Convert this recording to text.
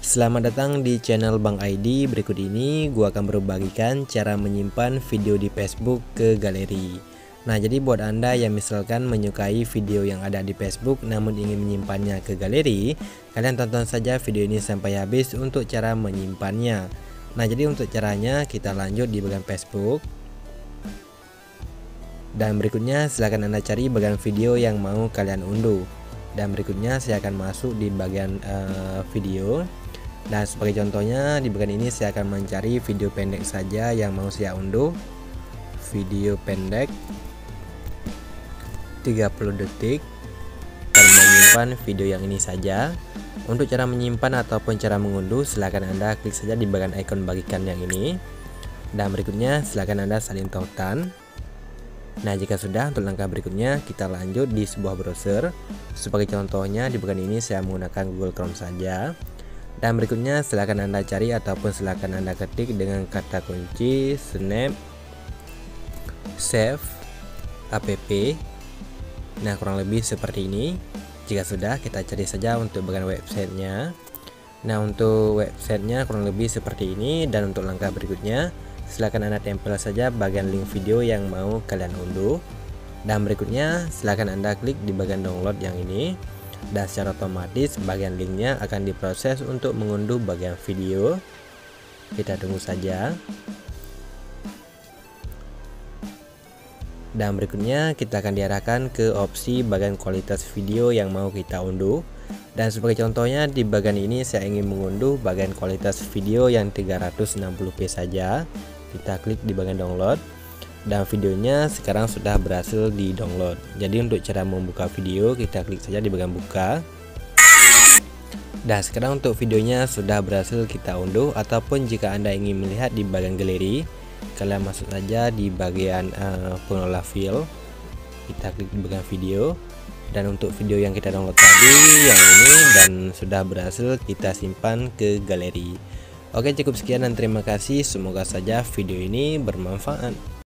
Selamat datang di channel Bang ID. Berikut ini gua akan berbagikan cara menyimpan video di Facebook ke galeri. Nah, jadi buat Anda yang misalkan menyukai video yang ada di Facebook namun ingin menyimpannya ke galeri, kalian tonton saja video ini sampai habis untuk cara menyimpannya. Nah, jadi untuk caranya kita lanjut di bagian Facebook. Dan berikutnya silahkan Anda cari bagian video yang mau kalian unduh. Dan berikutnya saya akan masuk di bagian video. Dan sebagai contohnya di bagian ini saya akan mencari video pendek saja yang mau saya unduh. Video pendek 30 detik. Dan menyimpan video yang ini saja. Untuk cara menyimpan ataupun cara mengunduh, silahkan Anda klik saja di bagian ikon bagikan yang ini. Dan berikutnya silahkan Anda salin tautan. Nah, jika sudah, untuk langkah berikutnya kita lanjut di sebuah browser. Sebagai contohnya di bagian ini saya menggunakan Google Chrome saja. Dan berikutnya silahkan Anda cari ataupun silahkan Anda ketik dengan kata kunci snap save app. Nah, kurang lebih seperti ini. Jika sudah, kita cari saja untuk bagian websitenya. Nah, untuk websitenya kurang lebih seperti ini. Dan untuk langkah berikutnya silahkan Anda tempel saja bagian link video yang mau kalian unduh. Dan berikutnya silahkan Anda klik di bagian download yang ini. Dan secara otomatis bagian linknya akan diproses untuk mengunduh bagian video. Kita tunggu saja. Dan berikutnya kita akan diarahkan ke opsi bagian kualitas video yang mau kita unduh. Dan sebagai contohnya di bagian ini saya ingin mengunduh bagian kualitas video yang 360p saja. Kita klik di bagian download. Dan videonya sekarang sudah berhasil di download. Jadi untuk cara membuka video kita klik saja di bagian buka. Dan sekarang untuk videonya sudah berhasil kita unduh. Ataupun jika Anda ingin melihat di bagian galeri, kalian masuk saja di bagian pengelola file. Kita klik di bagian video. Dan untuk video yang kita download tadi yang ini dan sudah berhasil kita simpan ke galeri. Oke, cukup sekian dan terima kasih. Semoga saja video ini bermanfaat.